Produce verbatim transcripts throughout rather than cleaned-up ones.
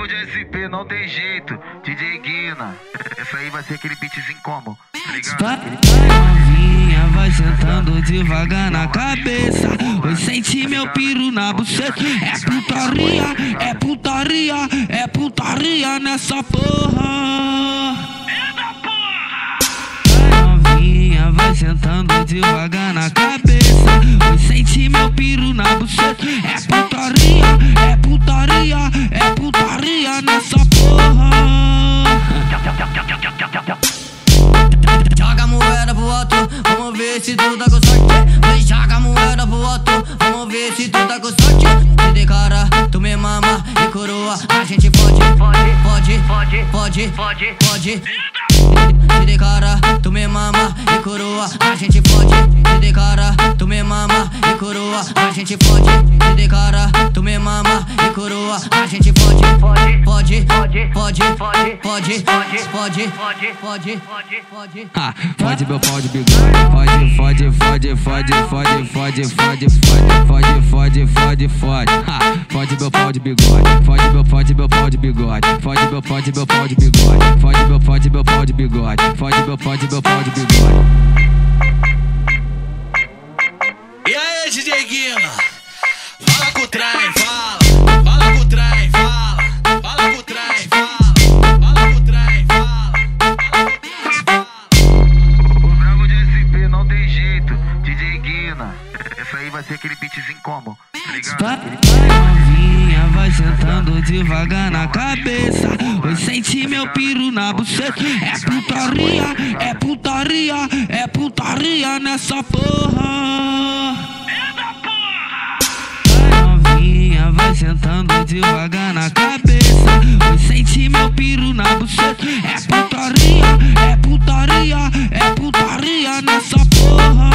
brabo de S P, não tem jeito. D J Guina, essa aí vai ser aquele beatzinho como, tá ligado? Novinha vai sentando devagar na cabeça. Vai sentir meu piru na buceta. É putaria, é putaria, é putaria nessa porra. Novinha vai sentando devagar na cabeça. Vai sentir meu piru na buceta. É putaria, é putaria, é putaria nessa porra. Joga a moeda pro alto, vamos ver se tu tá com sorte. Vem, joga a moeda pro alto, vamos ver se tu tá com sorte. Se declara, tu me mama e coroa, a gente pode, pode, pode, pode, pode, pode, pode. Se declara, tu me mama e coroa, a gente pode. Se declara, tu me mama e coroa, a gente pode. Se declara, tu me mama e coroa, a gente pode, pode, pode, pode, pode, pode, pode, pode, pode, pode, pode, pode. Ah, fode meu pau de bigode, fode, fode, fode, fode, fode, fode, fode, fode, fode, fode, fode. Ah, fode meu pau de bigode, fode meu, fode meu pau de bigode, fode meu, fode meu pau de bigode, fode meu, fode meu pau de bigode, fode meu, fode meu pau de bigode. E aí, D J Guina? Fala com o trem, fala. Fala com o trem, fala. Fala com o trem, fala. Fala com o trem, fala. O brabo de S P, não tem jeito. D J Guina, essa aí vai ser aquele beatzinho como, tá ligado? Novinha vai sentando devagar na cabeça. Vai sentir meu piru na buceta. É putaria, é putaria, é putaria nessa porra. Novinha vai sentando devagar na cabeça. Vai sentir meu piru na buceta. É putaria, é putaria, é putaria nessa porra.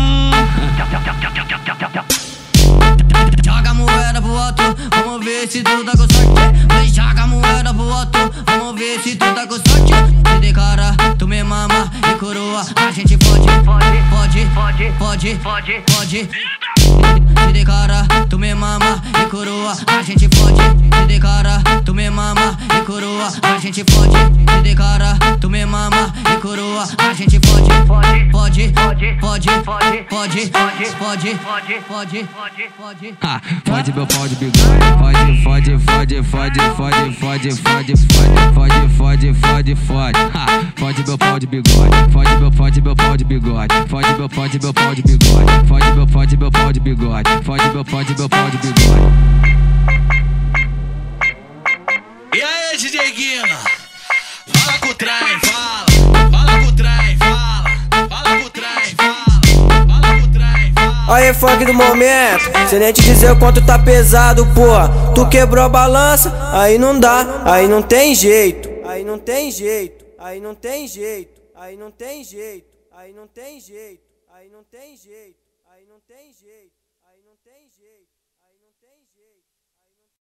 Joga a moeda pro alto, vamos ver se tu tá com sorte. Vem, joga a moeda pro alto, vamos ver se tu tá com sorte. Se declara, tu me mama e coroa, a gente pode, pode, pode, pode, pode, pode, pode. Se declara, tu me mama e coroa, a gente pode. Se declara, tu me mama e coroa, a gente pode. Se declara, tu me mama e coroa, a gente pode, pode, pode, pode, pode, pode, pode, pode, pode, pode, pode, pode. Ah, fode meu pau de bigode, fode, fode, fode, fode, fode, fode, fode, fode, fode, fode, fode. Ah, fode meu pau de bigode, fode meu, fode meu pau de bigode, fode meu, fode meu pau de bigode, fode meu, fode meu pau de bigode, fode meu, fode meu pau de bigode. E aí, D J Guina? Fala com o trem, fala. Fala com o trem, fala. Fala com o trem, fala. Fala com o trem, fala. Aí, funk do momento, sem nem te dizer o quanto tá pesado, porra. Tu quebrou a balança, aí não dá, aí não tem jeito. Aí não tem jeito, aí não tem jeito, aí não tem jeito, aí não tem jeito, aí não tem jeito, aí não tem jeito, aí não tem jeito.